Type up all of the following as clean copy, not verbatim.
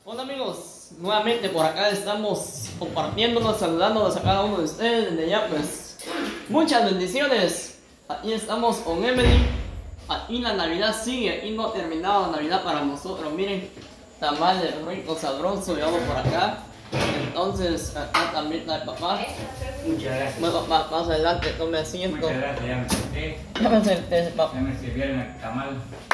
Hola amigos, nuevamente por acá estamos compartiéndonos, saludándonos a cada uno de ustedes desde ya pues muchas bendiciones. Aquí estamos con Emily, aquí la Navidad sigue, aquí no ha terminado la Navidad para nosotros, miren, tamales rico, sabroso, llevamos por acá. Entonces acá también está el papá. Muchas gracias. Bueno papá, más adelante tome asiento. Muchas gracias, ya me senté. Ya me senté, papá. Ya me sirvieron el tamal.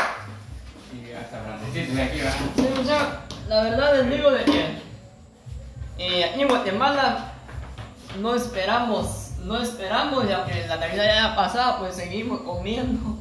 Y hasta grandecito de aquí, ¿verdad? Sí, mucha, la verdad les digo de que aquí en Guatemala no esperamos ya que la Navidad ya haya pasado, pues seguimos comiendo.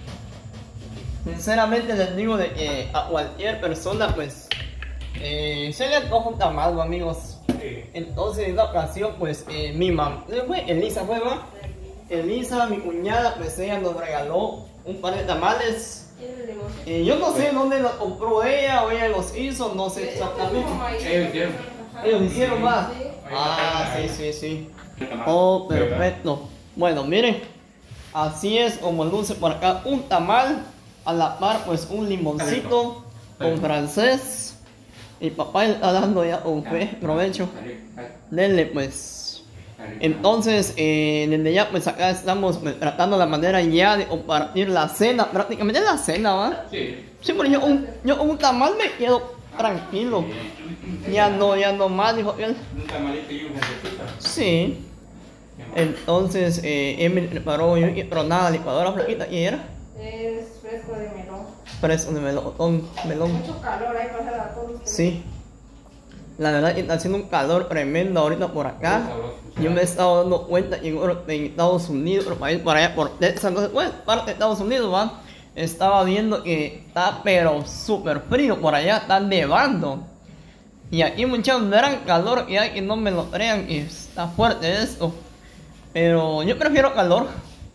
Sinceramente les digo de que a cualquier persona pues se le antoja un tamal, amigos. Sí. Entonces en la ocasión pues mi mamá, Elisa fue, ¿va? Elisa, mi cuñada, pues ella nos regaló un par de tamales. Yo no sé dónde los compró ella o ella los hizo, no sé exactamente. Ellos hicieron. Ellos hicieron más. Ah, sí. Oh, perfecto. Bueno, miren, así es como luce por acá un tamal, a la par pues un limoncito con francés. Y papá está dando ya un provecho. Denle pues. Entonces, desde ya pues acá estamos tratando la manera ya de compartir la cena, prácticamente la cena, ¿va? Sí. Sí, pero yo con un tamal me quedo tranquilo. Ya no más, dijo él. Un tamalito y un jefecito. Sí. Entonces, Emily preparó, yo pero nada, licuadora flaquita, ¿y era? Es fresco de melón. Fresco de melón. Mucho calor ahí para a todos. Sí. La verdad que está haciendo un calor tremendo ahorita por acá. Muy sabroso. Yo me he estado dando cuenta que en Estados Unidos, por allá por Texas, entonces, bueno, parte de Estados Unidos, ¿va? Estaba viendo que está pero súper frío por allá, está nevando. Y aquí muchachos verán calor y hay que no me lo crean y está fuerte esto. Pero yo prefiero calor.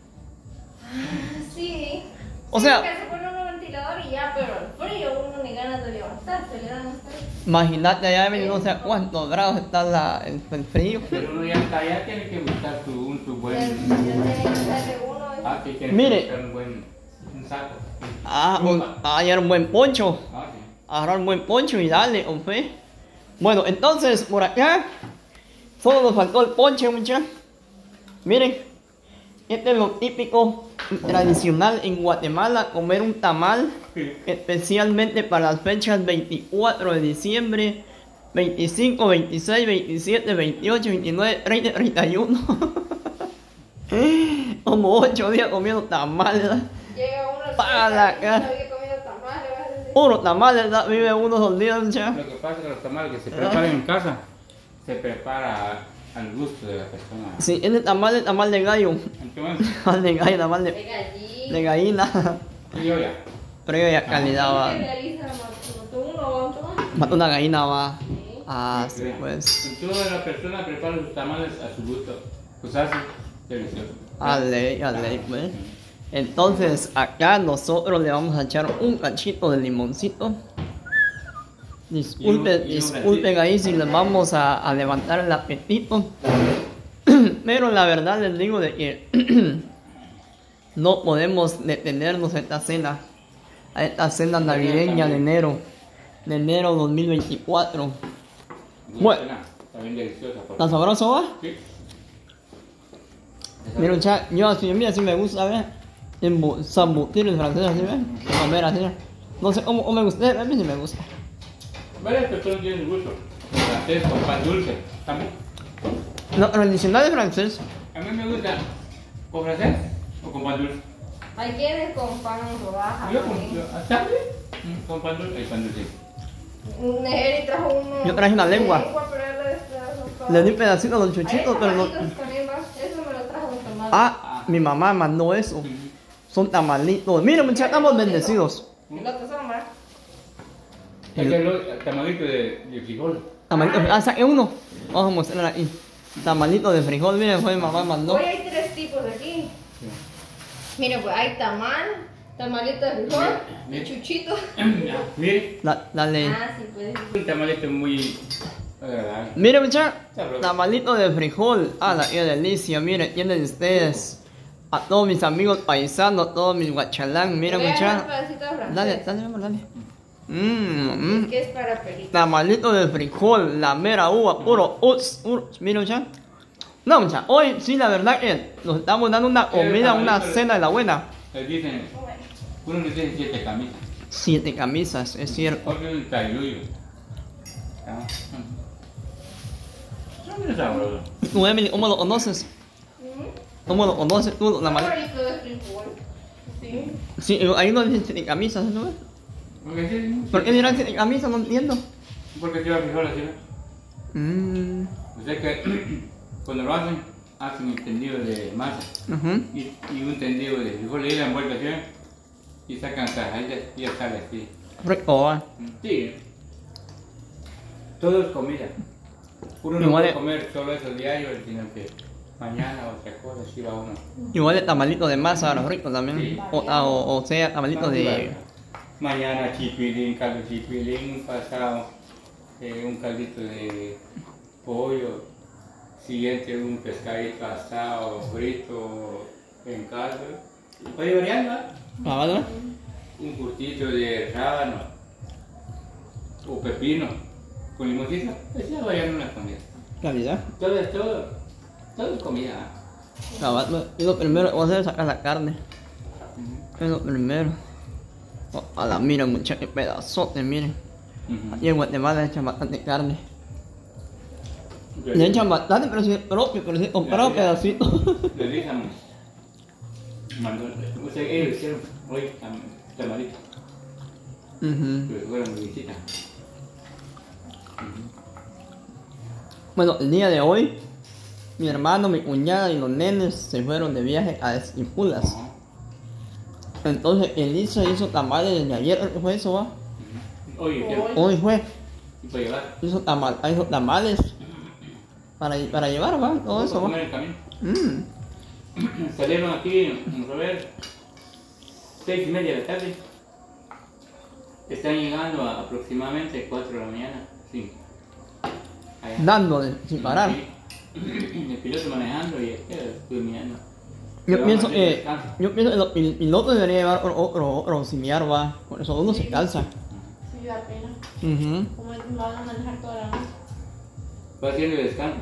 Sí. O Sí, sea, porque se pone un ventilador y ya, pero el frío uno ni ganas de levantarse le dan a ustedes. imagínate allá en no sé a cuántos grados está el frío. Pero uno ya está allá, tiene que buscar su Ya buen. tiene que darle uno. Ah, que tiene Mire. que buscar un buen saco. Ayer un buen poncho. Ah, sí. Agarrar un buen poncho y dale, hombre. Bueno, entonces por acá solo nos faltó el ponche, muchachos. Miren, este es lo típico tradicional en Guatemala, comer un tamal, Sí. especialmente para las fechas 24 de diciembre, 25, 26, 27, 28, 29, 30, 31. Como 8 días comiendo tamales. Llega uno al Para acá. no había comido tamales, vas a decir. Puro tamales, vive uno 2 días, muchachos. Lo que pasa es que los tamales que se preparan en casa se prepara al gusto de la persona. Sí, este tamal es tamal de gallo. Entonces, Tamal de gallo, tamal De de gallina. gallina. y yo ya. Pero ya calidad ¿Qué va. realiza? ¿Mató uno o otro? Mata una gallina va. Sí. Ah, sí, pues. Entonces la persona prepara sus tamales a su gusto. Pues hace delicioso. Ale, pues. Entonces, acá nosotros le vamos a echar un cachito de limoncito. Disculpen ahí si les vamos a levantar el apetito. Pero la verdad les digo de que no podemos detenernos a esta cena navideña de enero 2024. Bueno. Está bien deliciosa. ¿Está sabroso, va? Sí. Mira, yo así, mira, si me gusta, ver, zambutir el francés, así, ver, comer así. No sé cómo me gusta, a mí sí me gusta. Varias personas tienen gusto. Francés con pan dulce. También. No, tradicional de francés. A mí me gusta con francés o con pan dulce. Hay quienes con pan rodaja. Yo ¿también? Con pan dulce. Hay pan dulce. Negeri trajo uno. Yo traje una lengua. Pero él le trajo Le di pedacitos a los chuchitos, pero no. también va. Eso me lo trajo un tamal. Ah, mi mamá mandó eso. Son tamalitos. Miren, muchachos, estamos bendecidos. El otro son, ¿verdad? Es que el tamalito de frijol. Tamalito, saqué uno. Vamos a mostrar aquí. Tamalito de frijol, miren, fue mi mamá mandó. Hoy hay 3 tipos aquí. Miren, pues hay tamalito de frijol, y chuchito. Mire, Dale. Ah, sí, pues. un tamalito muy agradable. Miren, muchachos, Sabroso. tamalito de frijol. Ah, qué delicia. Miren, tienen ustedes. A todos mis amigos paisanos, todos mis guachalán. Miren, Voy a agarrar muchachos. un pedacito de francés. Dale, mi amor, dale. Mmm. Es que es para peritos. Tamalito de frijol, la mera uva, puro miren ya. No, mucha, hoy sí la verdad que nos estamos dando una comida, una cena de la buena. Les dicen, uno le dice 7 camisas. 7 camisas, es cierto. Porque un tailuyo. Son muy sabrosos. Tú, Emily, ¿cómo lo conoces? ¿Cómo lo conoces tú, la maleta? Favorito de frijol. Sí. Sí, ahí no dicen 7 camisas, ¿no ves? Porque sí, ¿Por qué dirán 7 camisas? No entiendo. porque lleva frijoles, ¿sí? Mmm. Usted que cuando lo hacen un tendido de masa y un tendido de frijoles, y le dan vuelta así y sacan tajaditas y ya sale así. Rico, ¿eh? Sí. Todo es comida. Uno no Igual puede es- comer solo eso diario, sino que mañana otra cosa, así va uno. Igual el tamalito de masa, los ricos también. Sí. O sea, tamalito de... Mañana chipilín, caldo chipilín, pasado un caldito de pollo, siguiente un pescadito asado, frito, en caldo. Puede variar, ¿no? Ah, ¿vale? Un curtito de rábano o pepino con limoncito. Esa va variando una comida. Calidad. Todo es comida. Ah, ¿vale? Y lo primero que voy a hacer es sacar la carne. Es lo primero. Oh, a la mira, muchachos, qué pedazote, miren. Aquí en Guatemala le echan bastante carne. Le echan bastante, pero si es propio, pero si es comprado pedacitos. Le dicen, ellos hicieron hoy tamalito, pero fueron de visita. Bueno, el día de hoy, mi hermano, mi cuñada y los nenes se fueron de viaje a Esquipulas. Entonces Elisa hizo tamales desde ayer, creo que fue eso, ¿va? Oye, Hoy fue, ¿y para llevar? hizo tamales para llevar, ¿va? Todo eso, Comer ¿va? en el camino. Mm. Salieron aquí, vamos a ver, 6:30 de la tarde. Están llegando a aproximadamente 4 de la mañana, 5. Allá. Dándole, sin parar. Sí. El piloto manejando y estoy mirando. Yo pienso que el piloto debería llevar otro auxiliar, ¿va? Por eso uno se cansa. Sí, da pena. Ujú. Como van a manejar toda la noche. Va haciendo descanso.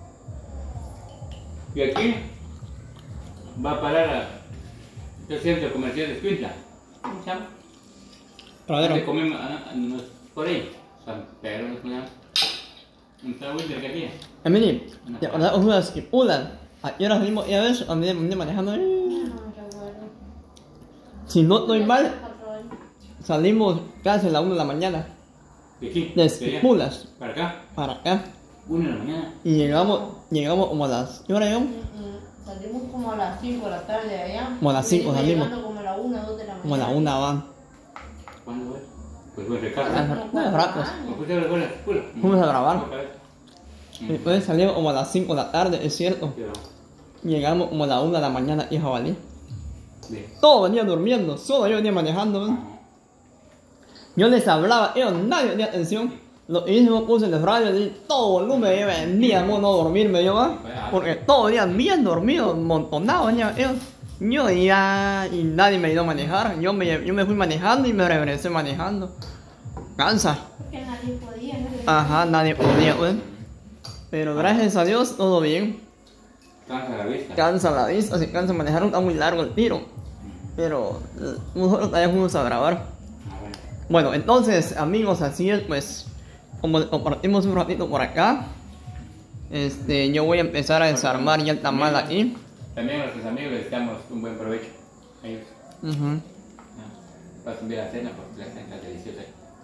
Y aquí va a parar el centro comercial de Escuintla. ¿Cómo se llama? Donde Pradero. comemos por ahí. San Pedro, ¿no se llama? Un sándwich de aquí. Emily, ¿te acordás de unas que pulan? ¿A qué hora salimos? Ya ves, a mí manejando. No me recuerdo. Si no estoy mal, 4 años. salimos casi a la 1 de la mañana. De aquí. De allá. Esquipulas Para acá. para acá. 1 de la mañana. Y llegamos como a las... ¿Qué hora llegamos? Salimos como a las 5 de la tarde de allá. Como a las 5 Venimos salimos. llegando como a la 1, 2 de la mañana. Como a la 1 van. ¿Cuándo fue? Pues fue de Ah, casa. no, ratos. ¿O fue de la escuela? Fuimos a grabar. Otra vez. Después salimos como a las 5 de la tarde, es cierto. Pero, Llegamos como a la 1 de la mañana y jabalí. bien. Todos venían durmiendo, solo yo venía manejando. ¿ven? Yo les hablaba, ellos nadie tenía atención. Lo que hice fue puse el radio y todo volumen, yo venía no dormirme yo, ¿va? Porque todos venían bien dormidos, montonados venían ellos. Yo ya, y nadie me ayudó a manejar. Yo me fui manejando y me regresé manejando. Cansa. Porque nadie podía, ¿no? Ajá, nadie podía, ¿ven? Pero gracias a Dios, todo bien. Cansa la vista. Cansa la vista, se cansa manejar, está muy largo el tiro. Pero nosotros también fuimos a grabar. Ah, bueno. Bueno, entonces, amigos, así es, pues, como compartimos un ratito por acá, yo voy a empezar a desarmar ya el tamal aquí. También a nuestros amigos les damos un buen provecho. Ellos. Ujú. Va a subir la cena porque la cena está deliciosa.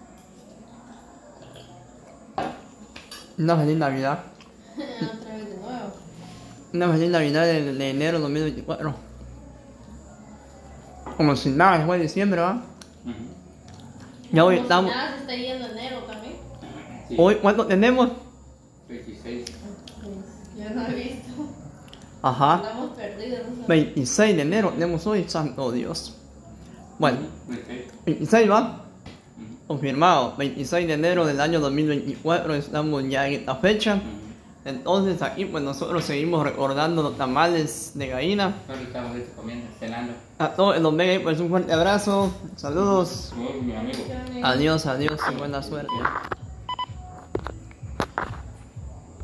Una feliz Navidad. Otra vez de nuevo. Una feliz Navidad de enero 2024. Como si nada, fue diciembre, ¿va? Ya hoy Como si estamos. nada, se está yendo enero también. Sí. Hoy, ¿cuánto tenemos? 26. Yo no he visto. Ajá. Estamos perdidos. No sé. 26 de enero tenemos hoy, santo Dios. Bueno, 26. 26 va. Confirmado, 26 de enero del año 2024, estamos ya en esta fecha. Entonces aquí pues nosotros seguimos recordando los tamales de gallina. Nosotros estamos ahorita comiendo, cenando. A todos los mega pues un fuerte abrazo, saludos, Como mi amigo. adiós, adiós y buena suerte.